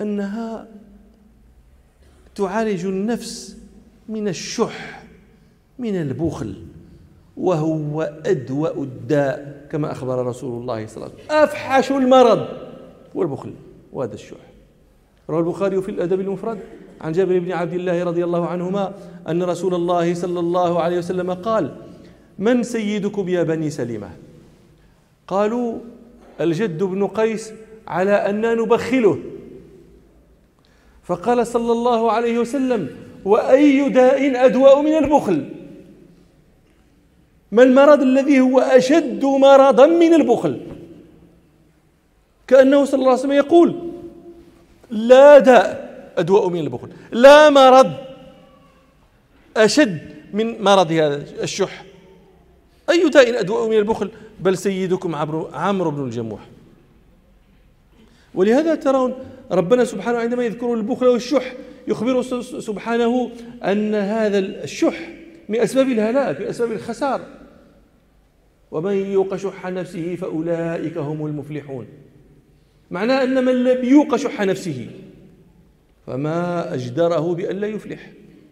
أنها تعالج النفس من الشح، من البخل، وهو أدوأ الداء كما أخبر رسول الله صلى الله عليه وسلم. أفحش المرض هو البخل وهذا الشح. روى البخاري في الأدب المفرد عن جابر بن عبد الله رضي الله عنهما أن رسول الله صلى الله عليه وسلم قال: من سيدكم يا بني سلمة؟ قالوا: الجد بن قيس، على أننا نبخله. فقال صلى الله عليه وسلم: وأي داء أدوأ من البخل؟ ما المرض الذي هو أشد مرضا من البخل؟ كأنه صلى الله عليه وسلم يقول: لا داء أدوأ من البخل، لا مرض أشد من مرض هذا الشح. أي داء أدوأ من البخل؟ بل سيدكم عمرو بن الجموح. ولهذا ترون ربنا سبحانه عندما يذكر البخل والشح يخبر سبحانه أن هذا الشح من أسباب الهلاك، من أسباب الخسار. ومن يوق شح نفسه فأولئك هم المفلحون. معناه أن من لم يوق شح نفسه فما أجدره بأن لا يفلح.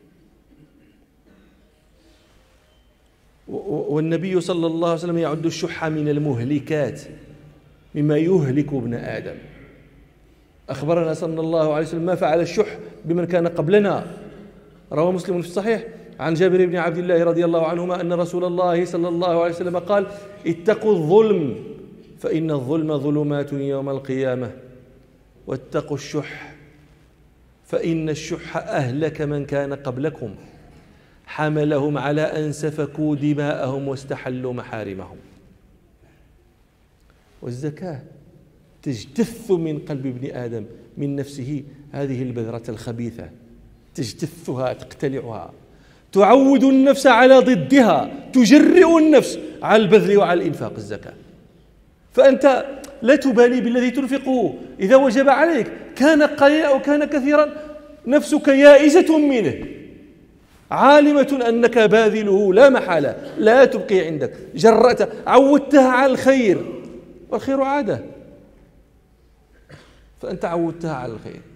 والنبي صلى الله عليه وسلم يعد الشح من المهلكات، مما يهلك ابن آدم. أخبرنا صلى الله عليه وسلم ما فعل الشح بمن كان قبلنا. روى مسلم في الصحيح عن جابر بن عبد الله رضي الله عنهما أن رسول الله صلى الله عليه وسلم قال: اتقوا الظلم فإن الظلم ظلمات يوم القيامة، واتقوا الشح فإن الشح أهلك من كان قبلكم، حملهم على أن سفكوا دماءهم واستحلوا محارمهم. والزكاة تجتث من قلب ابن آدم من نفسه هذه البذرة الخبيثة، تجتثها، تقتلعها، تعود النفس على ضدها، تجرئ النفس على البذل وعلى الإنفاق. الزكاة، فأنت لا تبالي بالذي تنفقه، إذا وجب عليك كان قليلا أو كان كثيرا نفسك يائسة منه، عالمة أنك باذله لا محالة، لا تبقي عندك، جرأت، عودتها على الخير، والخير عادة، فأنت عودتها على الخير.